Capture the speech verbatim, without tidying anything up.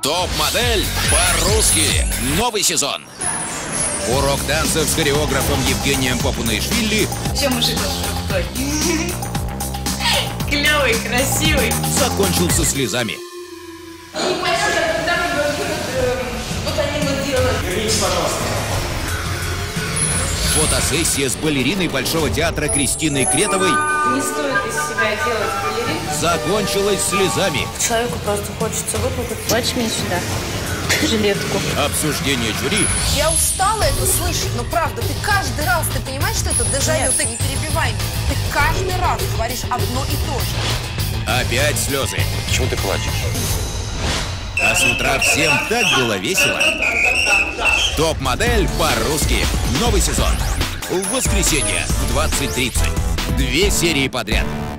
Топ-модель по-русски. Новый сезон. Урок танцев с хореографом Евгением Попунишвили. Че мужик крутой? Клевый, красивый. Закончился слезами. Непонятно, когда вот они вот делают. Вернитесь, пожалуйста. Фотосессия с балериной Большого театра Кристиной Кретовой Не стоит из себя делать балерин. закончилась слезами. Человеку просто хочется выплакать. Плачь мне сюда. Жилетку. Обсуждение жюри. Я устала это слышать, но правда, ты каждый раз, ты понимаешь, что это дежавю? Ты не перебивай меня. Ты каждый раз говоришь одно и то же. Опять слезы. Почему ты плачешь? А с утра всем так было весело. Топ-модель по-русски. Новый сезон. В воскресенье в двадцать тридцать. Две серии подряд.